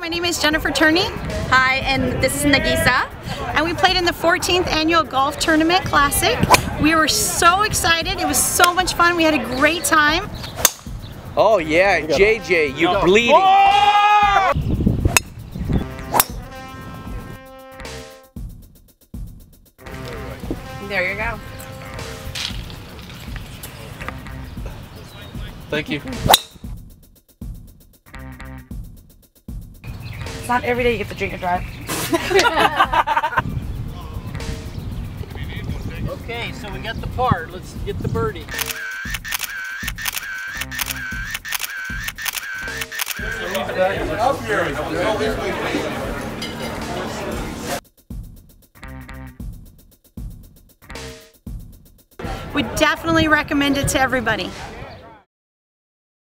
my name is Jennifer Turney. Hi, and this is Nagisa. And we played in the 14th Annual Golf Tournament Classic. We were so excited. It was so much fun. We had a great time. Oh yeah, JJ, you're bleeding. Oh! There you go. Thank you. It's not every day you get to drink and drive. Okay, so we got the par. Let's get the birdie. Would definitely recommend it to everybody.